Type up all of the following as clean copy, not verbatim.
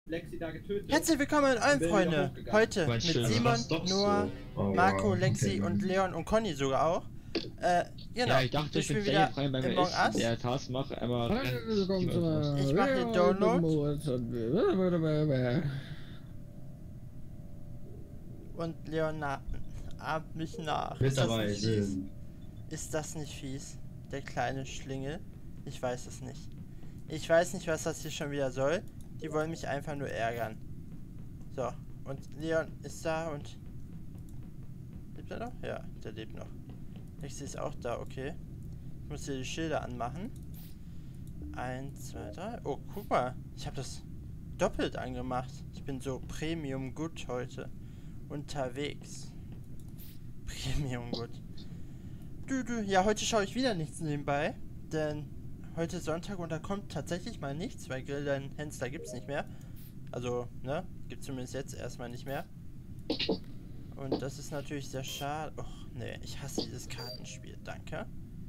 Lexi da getötet. Herzlich willkommen allen Freunde. Heute mit Simon, Noah, Marco, Lexi und Leon und Conny sogar auch. Genau. Ja, ich dachte, ich bin wieder frei, wenn ich der Task mache, einmal. Ich mache den Download. Und Leon ahmt mich nach. Mit dabei sind. Ist das nicht fies? Der kleine Schlingel? Ich weiß es nicht. Ich weiß nicht, was das hier schon wieder soll. Die wollen mich einfach nur ärgern. So, und Leon ist da und... Lebt er noch? Ja, der lebt noch. Lexi ist auch da, okay. Ich muss hier die Schilder anmachen. 1, 2, 3. Oh, guck mal. Ich habe das doppelt angemacht. Ich bin so Premium gut heute unterwegs. Premium gut. Ja, heute schaue ich wieder nichts nebenbei. Denn heute ist Sonntag und da kommt tatsächlich mal nichts, weil Grill dein Hensler gibt's nicht mehr. Also, ne? Gibt's zumindest jetzt erstmal nicht mehr. Und das ist natürlich sehr schade. Och, nee, ich hasse dieses Kartenspiel. Danke.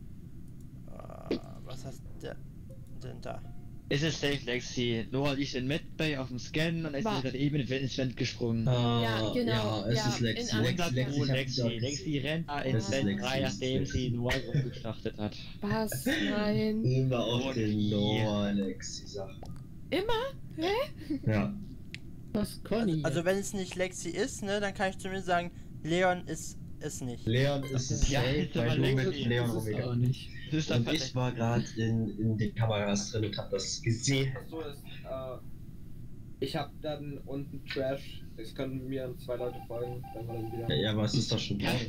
Was hast der denn da? Es ist safe, Lexi. Noah liegt in Medbay auf dem Scan und ist gerade eben ins Vent gesprungen. Ja, genau. Ja, es ist Lexi. Lexi rennt da ins Vent rein, nachdem sie Noah rumgeschlachtet hat. Was? Nein. Immer auf den Noah, Lexi Sachen. Immer? Hä? Ja. Was, Conny? Also wenn es nicht Lexi ist, ne, dann kann ich zumindest sagen, Leon ist es nicht. Leon ist es Ja, safe, weil du mit Leon auch rumgegangen nicht. bist. Und ich war gerade in den Kameras drin und hab das gesehen. So ist, ich hab dann unten Trash. Es können mir 2 Leute folgen, dann war dann wieder. Ja, aber es ist doch schon geil.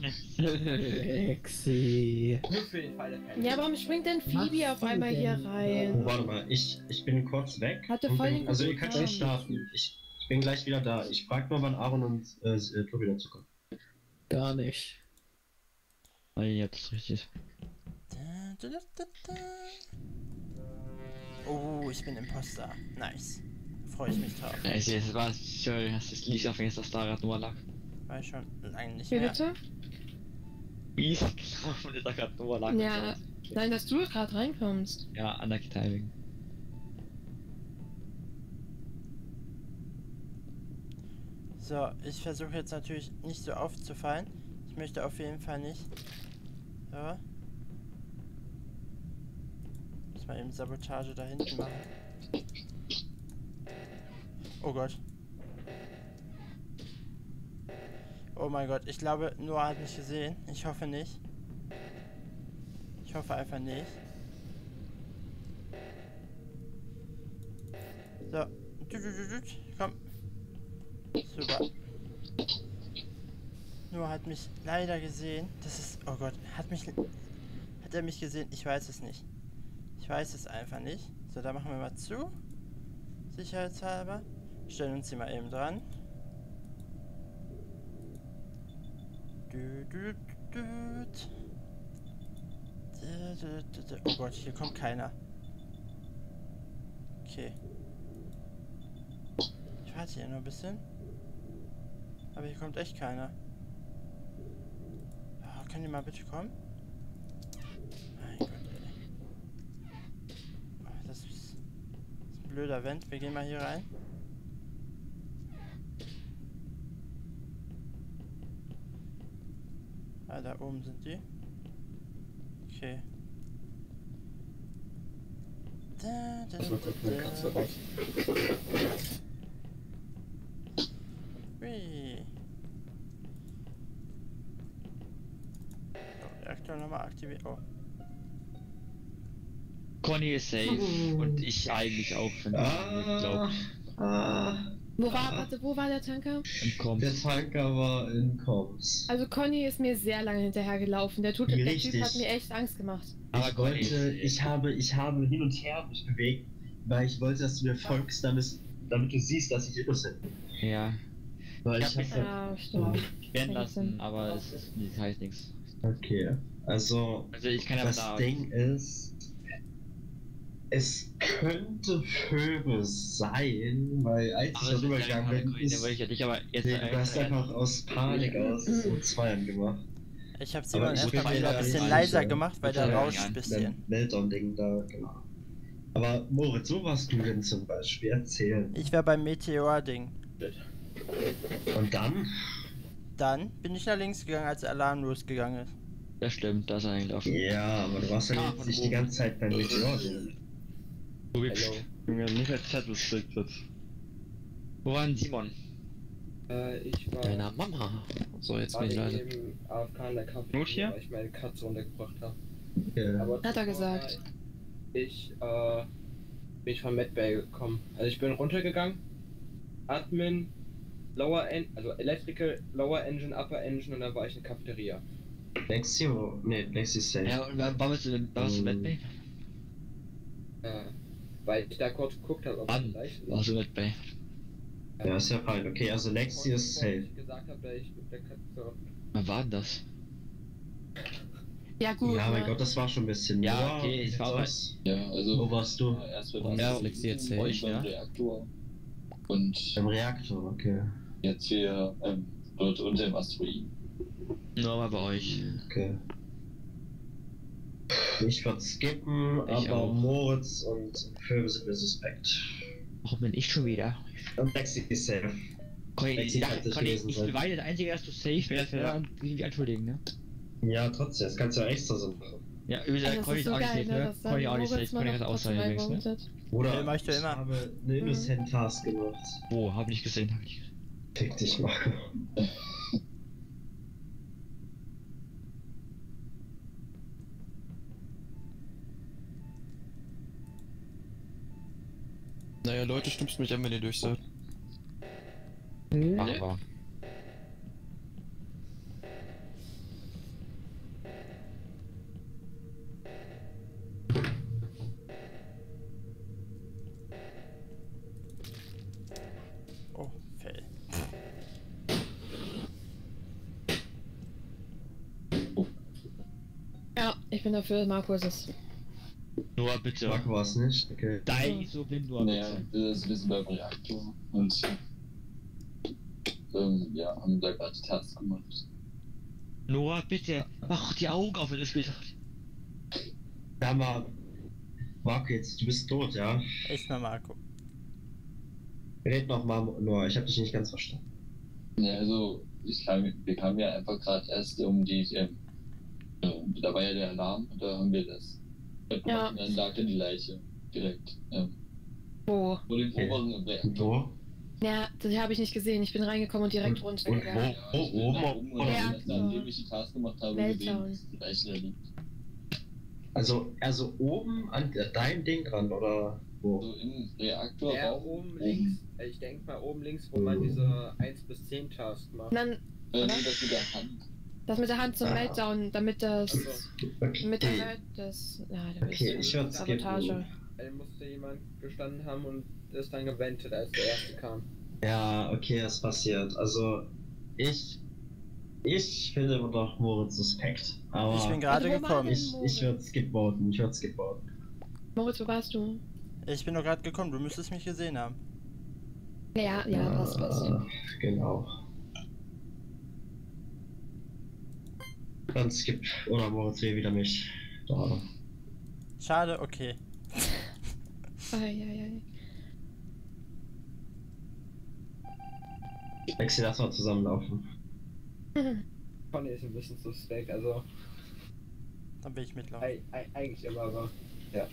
Sexy. Nur für den Fall, dass keine. Ja, warum springt denn Phoebe Was auf einmal hier denn? rein? Warte mal, ich bin kurz weg. Hatte und voll bin, den also ihr guten könnt schon Abend. starten. Ich bin gleich wieder da. Ich frag nur, wann Aaron und Tobi dazu kommen. Gar nicht. Oh, ja, das ist richtig. Oh, ich bin Imposter. Nice. Freue ich mich drauf. Ja, es war schön, das liegt auf jeden Fall, dass da gerade Noah lag. War ich schon lange nicht Wie mehr. bitte? Wie ist gelaufen, dass da gerade Noah lag? Ja, nein, dass du gerade reinkommst. Ja, Unlucky Timing. So, ich versuche jetzt natürlich nicht so aufzufallen. Ich möchte auf jeden Fall nicht. So. Muss mal eben Sabotage da hinten machen. Oh Gott. Oh mein Gott, ich glaube, Noah hat mich gesehen. Ich hoffe nicht. Ich hoffe einfach nicht. So. Komm. Super. Noah hat mich leider gesehen. Das ist... Oh Gott. Hat er mich gesehen? Ich weiß es nicht. Ich weiß es einfach nicht. So, da machen wir mal zu. Sicherheitshalber. Stellen uns hier mal eben dran. Oh Gott, hier kommt keiner. Okay. Ich warte hier nur ein bisschen. Aber hier kommt echt keiner. Oh, könnt ihr mal bitte kommen? Mein Gott, ey. Oh, das ist ein blöder Vent. Wir gehen mal hier rein. Ah, da oben sind die. Okay. Hui. So, Reaktor nochmal aktiviert. Oh. Conny ist safe und ich eigentlich auch, wenn ich glaube. Wo war der Tanker? Der Tanker war in Coms. Also Conny ist mir sehr lange hinterher gelaufen. Der Typ hat mir echt Angst gemacht. Aber Ich habe hin und her mich bewegt, weil ich wollte, dass du mir folgst, damit du siehst, dass ich innocent bin. Ja. Weil Ich hab Ja, stimmt. werden lassen, aber es heißt nichts. Okay, also ich kann aber das da. Ding ist, es könnte Phoebus sein, weil als ich darüber gegangen bin, du hast einfach aus Panik aus so Zweiern gemacht. Ich habe Aber Simon ich erstmal bin wieder ja ein bisschen ein leiser Einzel- gemacht, weil der rauscht ein bisschen. Meltdown-Ding da, genau. Aber Moritz, wo warst du denn zum Beispiel? Erzähl. Ich war beim Meteor-Ding. Und dann? Dann bin ich nach links gegangen, als der Alarm losgegangen ist. Das stimmt, das ist eingelaufen. Ja, aber du warst ja jetzt nicht die ganze Zeit beim Meteor. Hallo. Junge, nicht als Zettel jetzt. Wo war denn Simon? Ich war Deiner Mama. So, jetzt bin ich gerade leider. eben AFK in der Kaffee, Not hier? weil ich meine Katze untergebracht habe. Ja. Aber Hat er zuvor gesagt. bin ich von Medbay gekommen. Also ich bin runtergegangen. Admin, Lower End, also Electrical, Lower Engine, Upper Engine und dann war ich in der Cafeteria. Lexi, Lexi ist safe. Ja, und wann bist du denn? Warst du Medbay? Weil ich da kurz geguckt habe, ob Wann es leicht warst du Medbay? Ja, ist ja fein. Okay, also Lexi ist safe. Ich gesagt habe, dass ich mit der Katze. Wann war denn das? Ja, gut. Ja, mein ne? Gott, das war schon ein bisschen. Ja, Noah, okay, wie ich war sieht's bei- aus? Ja, also. Wo warst du? Erst War Ja, das Lexi jetzt safe? euch, beim ja. Reaktor. Und Im Reaktor, okay. jetzt hier dort unter dem Asteroiden. Nur mal bei euch. Okay. Ich würde skippen, Ich aber auch. Moritz und Phil sind mir suspekt. Warum bin ich schon wieder? Und Lexi ist safe. Conny, Lexi ich, kann sich Conny, gewesen ich sein. bin weiter der Einzige, dass du safe wärst, Ja. irgendwie entschuldigen, ne? Ja, trotzdem, das kannst du ja extra so machen. Ja, übrigens, Ey, das Conny ist ist so auch nicht geil, safe, ne? ne? Dass dann Conny auch nicht safe, Moritz mal Conny hat noch das trotzdem Aussage übrigens, ne? reingevotet. Oder Phil möchte ich immer. habe eine Innocent Task gemacht. Wo? Hab ich nicht gesehen, hab ich nicht gesehen. Fick dich, Marco. Naja, Leute, stimmt's mich an, wenn ihr durch seid. Machen wir. Oh, Phil. Ja, ich bin dafür, Marco ist es. Noah, bitte. Marco war es nicht? Okay. Sei nicht so blind, Noah, Naja, bitte. wir sind beim Reaktor und ja, haben da gerade Tasks gemacht. Noah, bitte. Mach die Augen auf, wenn du spielst. Ja, mal. Marco, jetzt, du bist tot, ja? Echt mal Marco. Red noch mal, Noah, ich habe dich nicht ganz verstanden. Ja, also wir kamen ja einfach gerade erst um die, da war ja der Alarm und da haben wir das. Ja. Und dann lag da die Leiche direkt Wo? vor dem oberen Und Reaktor. wo? Ja, das habe ich nicht gesehen. Ich bin reingekommen und direkt Und runtergegangen. Ja, ich bin nach oben oben und oder dann, unten? nachdem ich die Task gemacht habe, Welttown. gesehen, dass die Leiche da liegt. Also oben an deinem Ding dran, oder wo? So im Reaktor. Ja, oben links. Ich denke mal oben links, wo man diese 1 bis 10 Task macht. Und dann Nur oder? das mit der Hand. das mit der Hand zum Ah. Meltdown, damit das. Okay. Mit der Welt, das. Ja, da Okay, bist ich du. würd's Sabotage. skippen. Da musste jemand gestanden haben und ist dann gewendet, als der erste kam. Ja, okay, das passiert. Also, ich finde immer noch Moritz suspekt. Aber Ich bin gerade Also, wo war gekommen. denn- ich würde skip voten. Ich würde skip voten. Moritz, wo warst du? Ich bin doch gerade gekommen, du müsstest mich gesehen haben. Ja, passt. Genau. Dann skip. Oder Moritz will wieder mich. Da. Schade, okay. Eieiei. Lexi, lass mal zusammenlaufen. Conny ist ein bisschen suspekt, also Dann will ich mitlaufen. eigentlich immer, aber ja.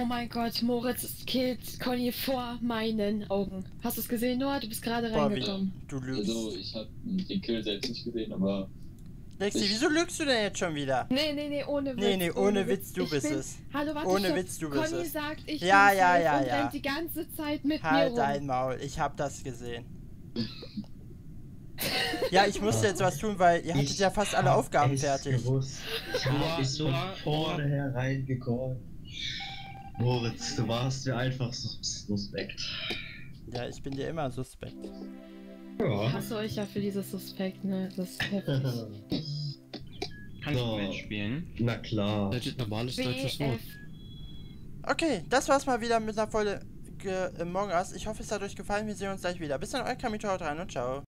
mein Gott, Moritz killt Conny vor meinen Augen. Hast du es gesehen, Noah? Du bist gerade reingekommen. Du lügst. Also, ich habe den Kill selbst nicht gesehen, aber... Lexi, wieso lügst du denn jetzt schon wieder? Nee, ohne Witz. Nee, ohne Witz, du bist es. Hallo, warte, Ohne Witz, du bist Conny es. sagt, ich Ja, bin ja, safe ja, und ja. rennt die ganze Zeit mit mir Halt rum. dein Maul, ich hab das gesehen. Ja, ich musste jetzt was tun, weil ihr hattet ja fast alle Aufgaben fertig. Gewusst. Ich hab es von vornherein gecallt. Moritz, du warst mir einfach suspekt. Ja, ich bin dir immer suspekt. Ich Ja. hasse euch ja für dieses Suspekt, ne? Das ist heftig. Kannst So. du mitspielen? Na klar. Das ist normales deutsches Wort. Okay, das war's mal wieder mit einer Folge Among Us. Ich hoffe, es hat euch gefallen. Wir sehen uns gleich wieder. Bis dann, euer Kamito, haut rein und ciao.